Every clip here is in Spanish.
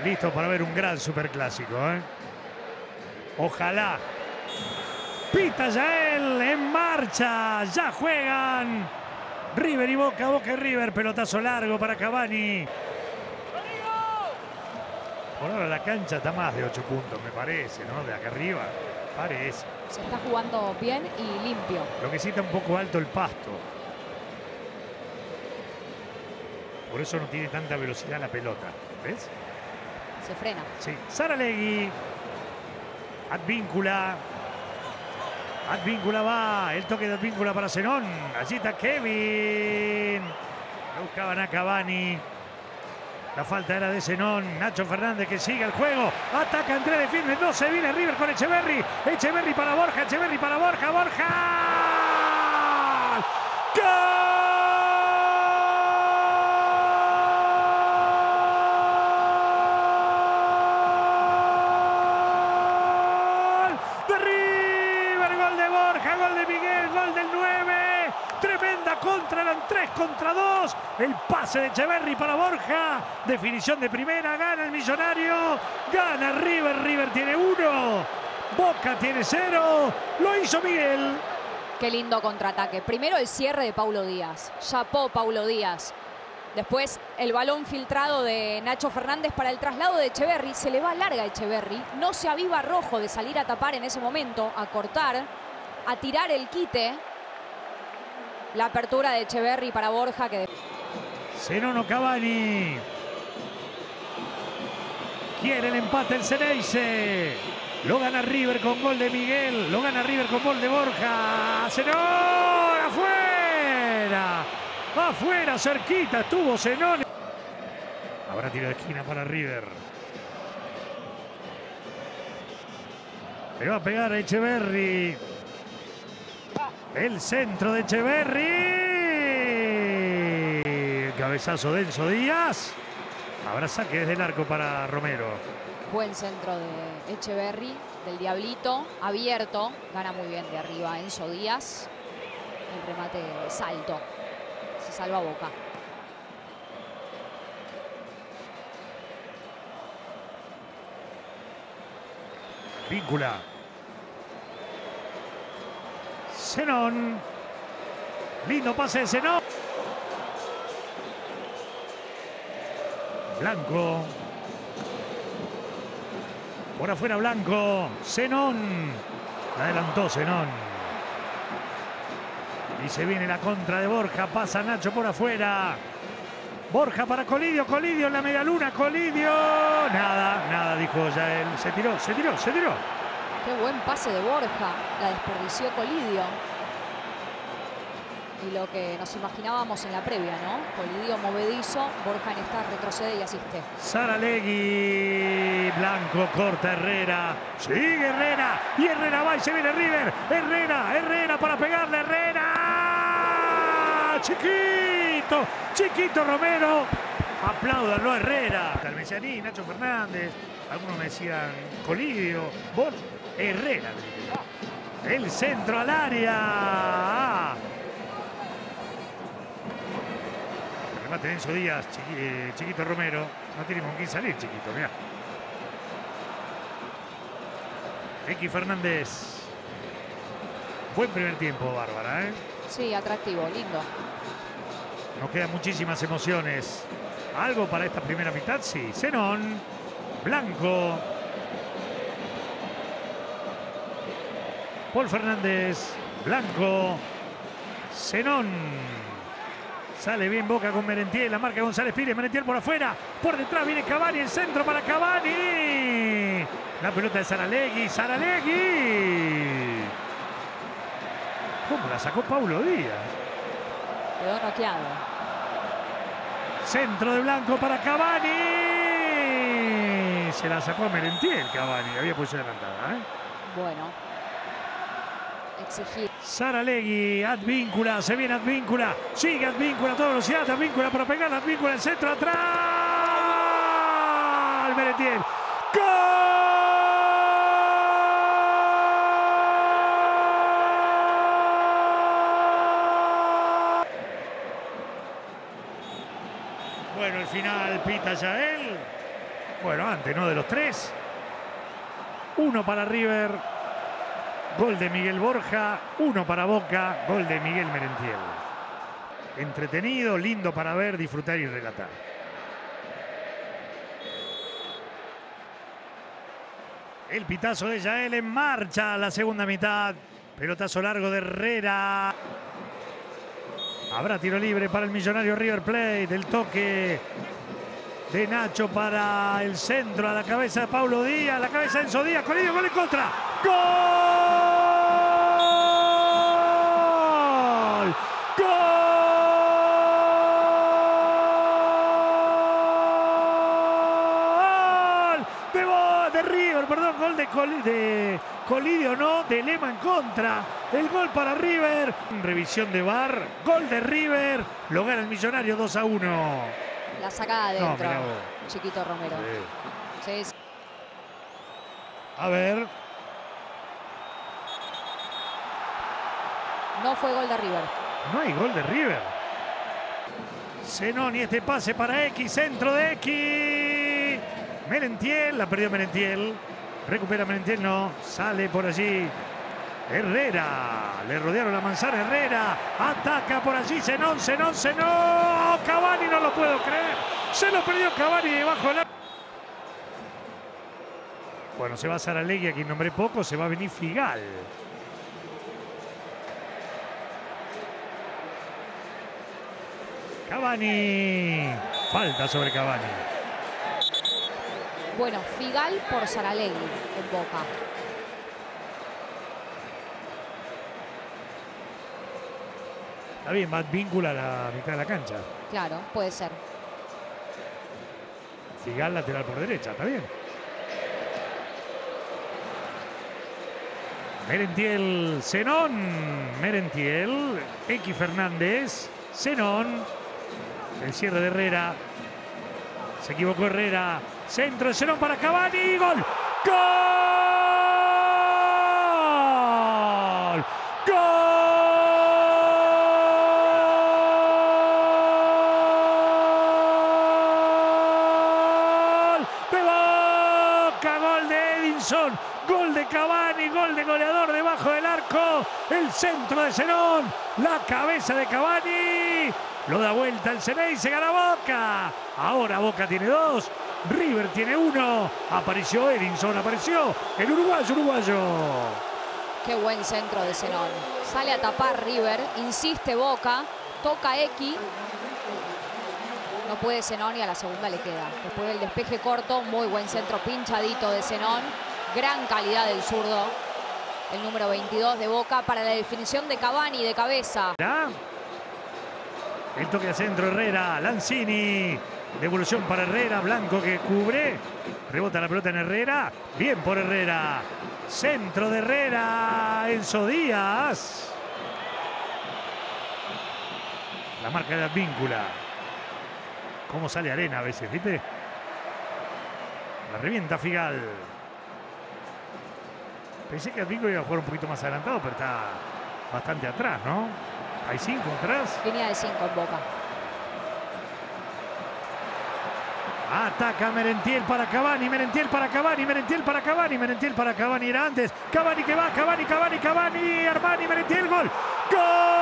Listo para ver un gran superclásico, ¿eh? Ojalá. Pita Yael en marcha. Ya juegan River y Boca. Boca y River. Pelotazo largo para Cavani. Por ahora la cancha está más de 8 puntos, me parece, ¿no? De acá arriba. Parece. Se está jugando bien y limpio. Lo que sí está un poco alto el pasto. Por eso no tiene tanta velocidad la pelota. ¿Ves? Se frena. Sí. Saralegui. Advíncula. Advíncula va. El toque de Advíncula para Zenón. Allí está Kevin. Lo buscaban a Cavani. La falta era de Zenón. Nacho Fernández que sigue el juego. Ataca Andrés de Firme. No se viene River con Echeverri. Echeverri para Borja. Echeverri para Borja. Borja. ¡Gol! Gol de Miguel, gol del 9. Tremenda contra, eran 3 contra 2. El pase de Echeverri para Borja. Definición de primera, gana el Millonario. Gana River, River tiene 1. Boca tiene 0. Lo hizo Miguel. Qué lindo contraataque. Primero el cierre de Paulo Díaz. Chapó Paulo Díaz. Después el balón filtrado de Nacho Fernández para el traslado de Echeverri. Se le va larga a Echeverri. No se aviva Rojo de salir a tapar en ese momento, a cortar, a tirar el quite. La apertura de Echeverri para Borja. Zenón o Cavani. Quiere el empate el Ceneice. Lo gana River con gol de Miguel. Lo gana River con gol de Borja. Zenón, afuera. Afuera, cerquita estuvo Zenón. Habrá tiro de esquina para River. Le va a pegar a Echeverri. El centro de Echeverri. El cabezazo de Enzo Díaz. Habrá saque desde el arco para Romero. Buen centro de Echeverri, del Diablito, abierto. Gana muy bien de arriba Enzo Díaz. El remate salto. Se salva Boca. Víncula. Zenón. Lindo pase de Zenón. Blanco. Por afuera Blanco. Zenón. Adelantó Zenón. Y se viene la contra de Borja. Pasa Nacho por afuera. Borja para Colidio. Colidio en la medialuna. Colidio. Nada, dijo ya él. Se tiró. Qué buen pase de Borja. La desperdició Colidio. Y lo que nos imaginábamos en la previa, ¿no? Colidio movedizo. Borja en esta retrocede y asiste. Saralegui. Blanco corta Herrera. Sigue Herrera. Y Herrera va y se viene River. Herrera para pegarle. Herrera. Chiquito Romero. Apláudanlo a Herrera. Talmesianí, Nacho Fernández. Algunos me decían Colidio. Herrera. El centro al área. Remate de Enzo Díaz. Chiquito Romero. No tiene con quién salir, Chiquito. Mirá. X Fernández. Buen primer tiempo, Bárbara, ¿eh? Sí, atractivo, lindo. Nos quedan muchísimas emociones. ¿Algo para esta primera mitad? Sí. Zenón. Blanco. Paul Fernández. Blanco. Zenón. Sale bien Boca con Merentiel. La marca González Pires. Merentiel por afuera. Por detrás viene Cavani. El centro para Cavani. La pelota de Saralegui. Saralegui. ¿Cómo la sacó Paulo Díaz? Quedó noqueado. Centro de Blanco para Cavani. Se la sacó a Merentiel Cavani. Había posición adelantada, ¿eh? Bueno. Exigir. Saralegui, Advíncula, se viene Advíncula, sigue Advíncula a toda velocidad, Advíncula para pegar, Advíncula el centro atrás, Merentiel, ¡gol! Bueno, el final pita Yael. Bueno, antes, ¿no? De los 3. 1 para River. Gol de Miguel Borja. 1 para Boca. Gol de Miguel Merentiel. Entretenido, lindo para ver, disfrutar y relatar. El pitazo de Yael en marcha. La segunda mitad. Pelotazo largo de Herrera. Habrá tiro libre para el millonario River Plate. El toque de Nacho para el centro. A la cabeza de Paulo Díaz. La cabeza de Enzo Díaz. Colidio, gol en contra. ¡Gol! ¡Gol! De River, perdón. Gol de Colidio, no. De Lema en contra. El gol para River. Revisión de VAR. Gol de River. Lo gana el millonario 2-1. La sacada adentro. No, Chiquito Romero. Sí. Sí. A ver. No fue gol de River. No hay gol de River. Zenón y este pase para X. Centro de X. Merentiel. La perdió Merentiel. Recupera Merentiel. No. Sale por allí Herrera. Le rodearon la manzana. Herrera. Ataca por allí. Zenón. Cavani, no lo puedo creer. Se lo perdió Cavani debajo del... Bueno, se va Saralegui, a quien nombré poco. Se va a venir Figal. Cavani. Falta sobre Cavani. Bueno, Figal por Saralegui en Boca. Está bien, va víncula a la mitad de la cancha. Claro, puede ser. Figal lateral por derecha, está bien. Merentiel, Zenón. Merentiel, X Fernández, Zenón. El cierre de Herrera. Se equivocó Herrera. Centro de Zenón para Cavani. ¡Gol! ¡Gol! ¡Gol! ¡De Boca! ¡Gol de Edinson! ¡Gol de Cavani! ¡Gol de goleador debajo del arco! El centro de Zenón. La cabeza de Cavani. Lo da vuelta el Ceney, se gana Boca. Ahora Boca tiene 2, River tiene 1. Apareció Edinson, apareció el uruguayo. Qué buen centro de Zenón. Sale a tapar River, insiste Boca, toca X. No puede Zenón y a la segunda le queda. Después del despeje corto, muy buen centro pinchadito de Zenón. Gran calidad del zurdo. El número 22 de Boca para la definición de Cavani de cabeza. El toque al centro, Herrera, Lanzini. Devolución para Herrera, Blanco que cubre. Rebota la pelota en Herrera. Bien por Herrera. Centro de Herrera. Enzo Díaz. La marca de Advíncula. Cómo sale Arena a veces, ¿viste? La revienta Figal. Pensé que Advíncula iba a jugar un poquito más adelantado, pero está bastante atrás, ¿no? Hay 5 atrás. Línea de 5 en Boca. Ataca Merentiel para Cavani, Merentiel para Cavani, Merentiel para Cavani, Merentiel para Cavani era antes. Cavani que va, Cavani, Armani, Merentiel, gol. ¡Gol!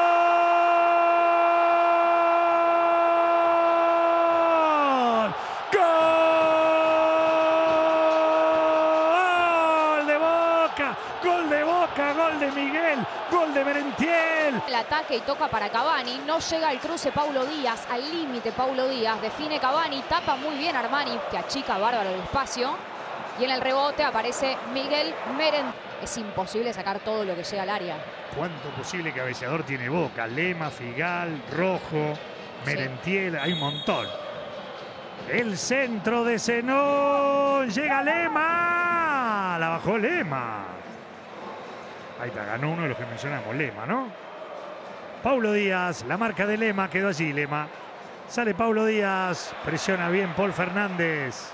¡Gol de Boca! ¡Gol de Boca! ¡Gol de Miguel! ¡Gol de Merentiel! El ataque y toca para Cavani. No llega al cruce Paulo Díaz. Al límite Paulo Díaz. Define Cavani. Tapa muy bien Armani, que achica bárbaro el espacio. Y en el rebote aparece Miguel Merentiel. Es imposible sacar todo lo que llega al área. ¿Cuánto posible cabeceador tiene Boca? Lema, Figal, Rojo, Merentiel. Hay un montón. El centro de Zenón. Llega Lema. La bajó Lema. Ahí está, ganó uno de los que mencionamos, Lema, ¿no? Paulo Díaz, la marca de Lema, quedó allí Lema. Sale Paulo Díaz, presiona bien Paul Fernández.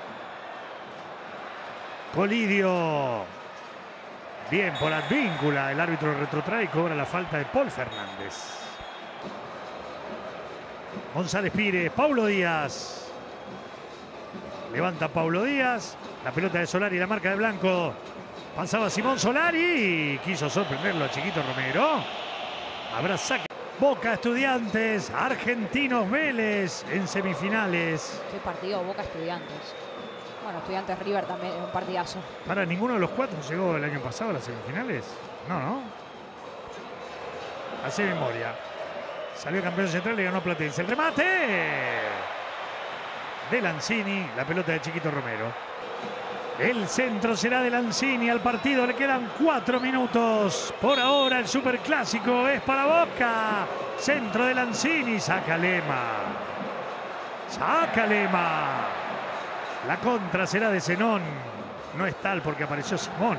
Colidio. Bien por Advíncula, el árbitro retrotrae y cobra la falta de Paul Fernández. González Pires, Paulo Díaz. Levanta Paulo Díaz. La pelota de Solari, la marca de Blanco. Pasaba Simón Solari y quiso sorprenderlo a Chiquito Romero. Habrá saque. Boca Estudiantes, Argentinos Vélez en semifinales. Qué partido Boca Estudiantes. Bueno, Estudiantes River también es un partidazo. Para ninguno de los cuatro llegó el año pasado a las semifinales. No. Hace memoria. Salió campeón central y ganó Platense. El remate de Lanzini. La pelota de Chiquito Romero. El centro será de Lanzini. Al partido le quedan 4 minutos. Por ahora el superclásico es para Boca. Centro de Lanzini. Saca Lema. La contra será de Zenón. No es tal porque apareció Simón.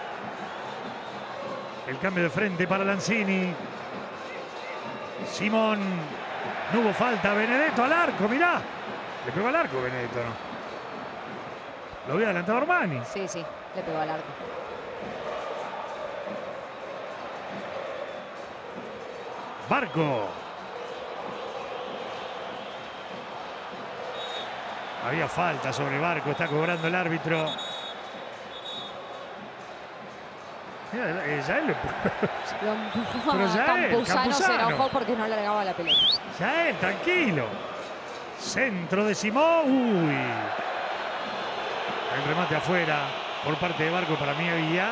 El cambio de frente para Lanzini. Simón. No hubo falta. Benedetto al arco. Mirá. Le pegó al arco Benedetto, ¿no? Lo había adelantado Armani. Sí, le pegó al arco. Barco. Había falta sobre Barco. Está cobrando el árbitro. Ya él lo empujó. Pero ya Campuzano se enojó porque no largaba la pelota. Ya él, tranquilo. Centro de Simón. Uy. El remate afuera por parte de Barco, para mí había.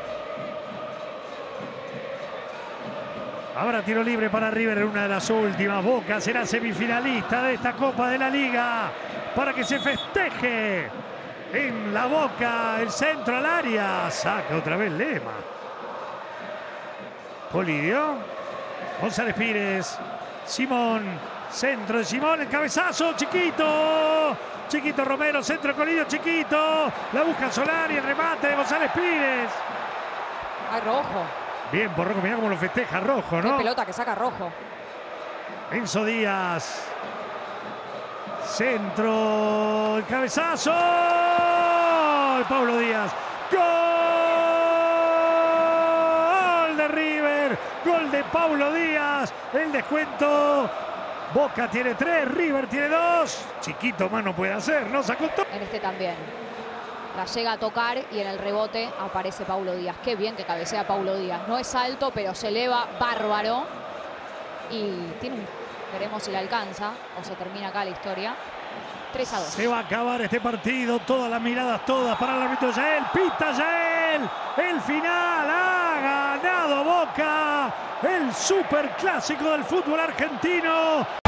Ahora tiro libre para River en una de las últimas. Boca será semifinalista de esta Copa de la Liga para que se festeje en la Boca. El centro al área. Saca otra vez Lema. Polidio. González Pires. Simón. Centro de Simón. El cabezazo. Chiquito Romero, centro de Colidio, Chiquito. La busca Solari, el remate de González Pires. Hay rojo. Bien por Rojo, mirá cómo lo festeja Rojo, ¿no? Qué pelota que saca Rojo. Enzo Díaz. Centro, el cabezazo. Paulo Díaz. Gol de River. Gol de Paulo Díaz. El descuento. Boca tiene 3, River tiene 2. Chiquito más no puede hacer, no sacó todo. En este también. La llega a tocar y en el rebote aparece Paulo Díaz. Qué bien que cabecea Paulo Díaz. No es alto, pero se eleva bárbaro. Y tiene un... Veremos si le alcanza o se termina acá la historia. 3-2. Se va a acabar este partido. Todas las miradas, todas para el árbitro Yael. Pita Yael. El final. Ha ganado Boca. El superclásico del fútbol argentino.